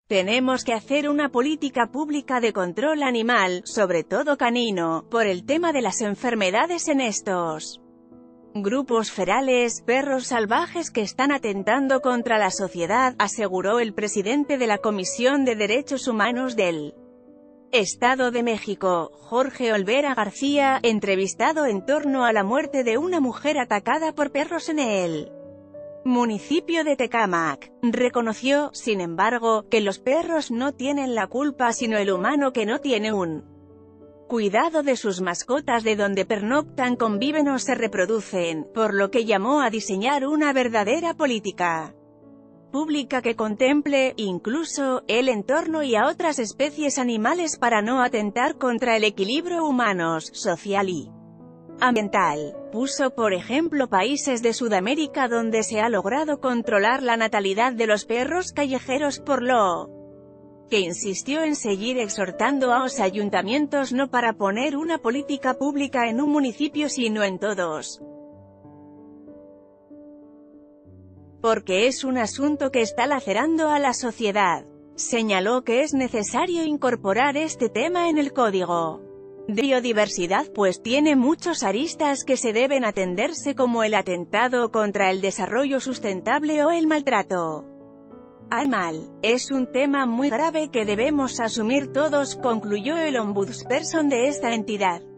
Tenemos que hacer una política pública de control animal, sobre todo canino, por el tema de las enfermedades en estos grupos ferales, perros salvajes que están atentando contra la sociedad, aseguró el presidente de la Comisión de Derechos Humanos del Estado de México, Jorge Olvera García, entrevistado en torno a la muerte de una mujer atacada por perros en el municipio de Tecámac. Reconoció, sin embargo, que los perros no tienen la culpa sino el humano que no tiene un cuidado de sus mascotas de donde pernoctan, conviven o se reproducen, por lo que llamó a diseñar una verdadera política pública que contemple, incluso, el entorno y a otras especies animales para no atentar contra el equilibrio humano, social y ambiental. Puso por ejemplo países de Sudamérica donde se ha logrado controlar la natalidad de los perros callejeros, por lo que insistió en seguir exhortando a los ayuntamientos no para poner una política pública en un municipio sino en todos, porque es un asunto que está lacerando a la sociedad. Señaló que es necesario incorporar este tema en el Código de Biodiversidad pues tiene muchos aristas que se deben atenderse como el atentado contra el desarrollo sustentable o el maltrato animal. Es un tema muy grave que debemos asumir todos, concluyó el ombudsperson de esta entidad.